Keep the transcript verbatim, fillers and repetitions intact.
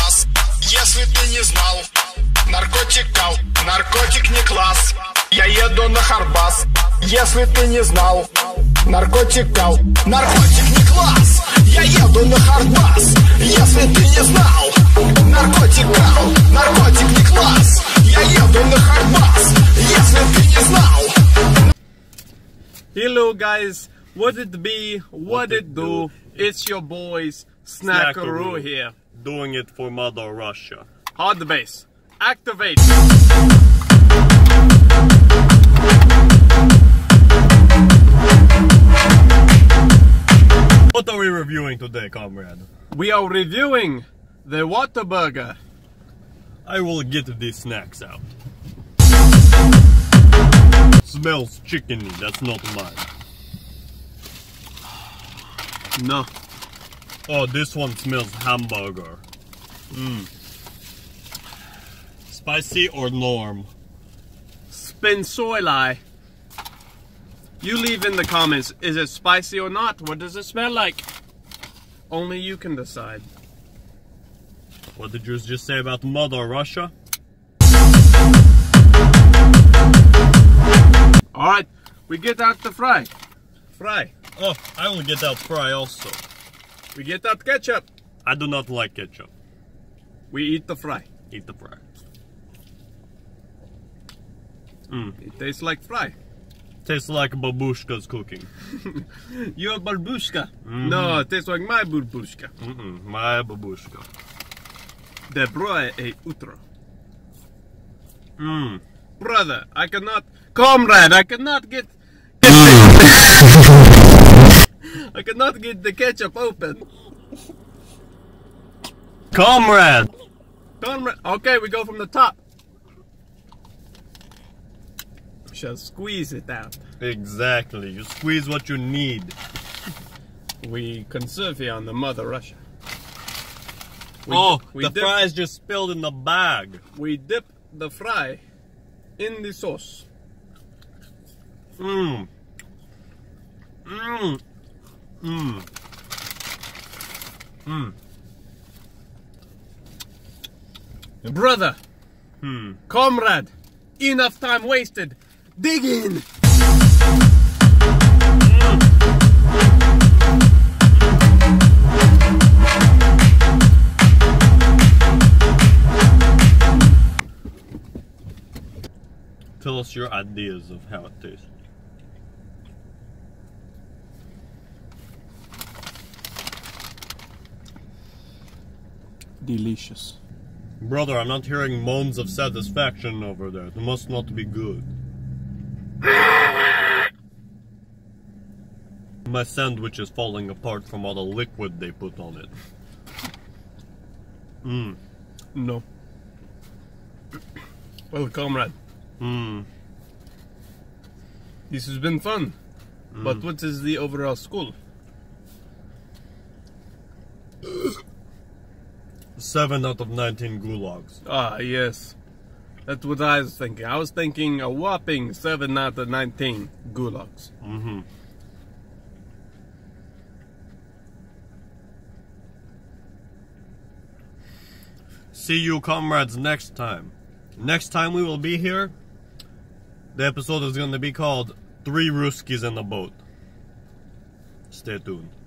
класс. Если ты не знал, наркотикал, наркотик не класс. Я еду на Харбас. Если ты не знал, наркотикал, наркотик не класс. Я еду на Харбас. Если ты не знал, наркотикал, наркотик не класс. Я еду на Харбас. Если ты не знал. Hello guys, what it be, what it do? It's your boys Snackaroo here, doing it for Mother Russia. Hard bass, activate. What are we reviewing today, comrade? We are reviewing the Whataburger. I will get these snacks out. Smells chickeny, that's not mine. No. Oh, this one smells hamburger. Mmm. Spicy or norm? Spin soy lie. You leave in the comments, is it spicy or not? What does it smell like? Only you can decide. What did you just say about Mother Russia? Alright, we get out the fry. Fry. Oh, I will get out fry also. We get out ketchup. I do not like ketchup. We eat the fry. Eat the fry. Mm. It tastes like fry. Tastes like babushka's cooking. Your babushka? Mm-hmm. No, it tastes like my babushka. Mm-mm, my babushka. De broe e utro. Mmm. Brother, I cannot... Comrade, I cannot get... get I cannot get the ketchup open. Comrade! Comrade... Okay, we go from the top. We shall squeeze it out. Exactly. You squeeze what you need. We conserve here on the Mother Russia. We, oh, we the dip, fries just spilled in the bag. We dip the fry in the sauce. Mmm. Mmm. Mmm. Mmm. Brother. Hmm. Comrade. Enough time wasted. Dig in. Tell us your ideas of how it tastes. Delicious. Brother, I'm not hearing moans of satisfaction over there. It must not be good. My sandwich is falling apart from all the liquid they put on it. Mmm. No. Well, comrade. Hmm. This has been fun. Mm. But what is the overall score? Seven out of nineteen gulags. Ah, yes. That's what I was thinking. I was thinking a whopping seven out of nineteen gulags. Mm-hmm. See you, comrades, next time. Next time we will be here, the episode is going to be called Three Ruskies in a Boat. Stay tuned.